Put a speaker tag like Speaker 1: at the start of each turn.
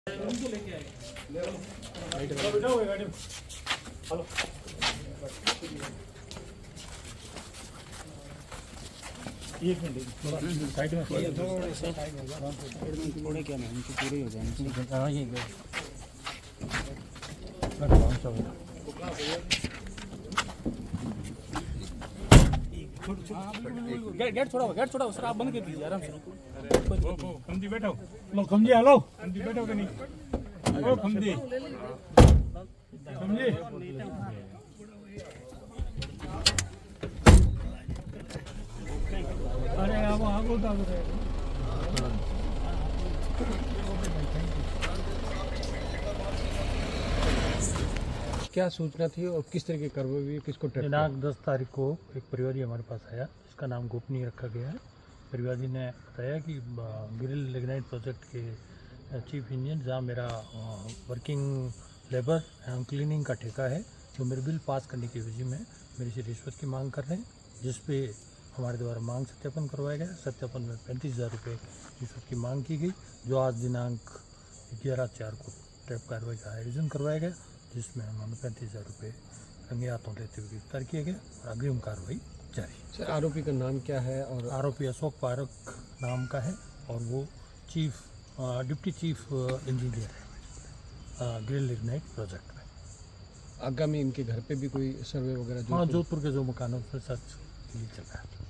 Speaker 1: एक minute side में थोड़े क्या मैम तो पूरे हो जाएंगे। हाँ ये गेट छोड़ा सर, आप बंद कर दीजिए आराम से। खमजी बैठो, लो खमजी हेलो, खमजी बैठो कि नहीं? ओ खमजी खमजी अरे आप आगो उठा दो।
Speaker 2: क्या सूचना थी और किस तरह के कार्रवाई किसको?
Speaker 1: दिनांक 10 तारीख को एक परिवादी हमारे पास आया, जिसका नाम गोपनीय रखा गया है। परिवादी ने बताया कि ग्रिल लिग्नाइट प्रोजेक्ट के चीफ इंजीनियर, जहाँ मेरा वर्किंग लेबर एंड क्लीनिंग का ठेका है, जो मेरे बिल पास करने की वजह में मेरे से रिश्वत की मांग कर रहे हैं, जिस पे हमारे द्वारा मांग सत्यापन करवाया गया। सत्यापन में 35,000 रुपये रिश्वत की मांग की गई, जो आज दिनांक 11/4 को ट्रैप कार्रवाई का आयोजन करवाया गया, जिसमें उन्होंने 35,000 रुपये रंगे हाथों लेते हुए गिरफ्तार किया गया और अग्रिम कार्रवाई जारी।
Speaker 2: सर आरोपी का नाम क्या है? और
Speaker 1: आरोपी अशोक पारक नाम का है और वो डिप्टी चीफ इंजीनियर है ग्रिल लिग्नाइट प्रोजेक्ट में।
Speaker 2: आगामी इनके घर पे भी कोई सर्वे वगैरह?
Speaker 1: हाँ, जोधपुर के जो मकानों पर सर्च चल रहा है।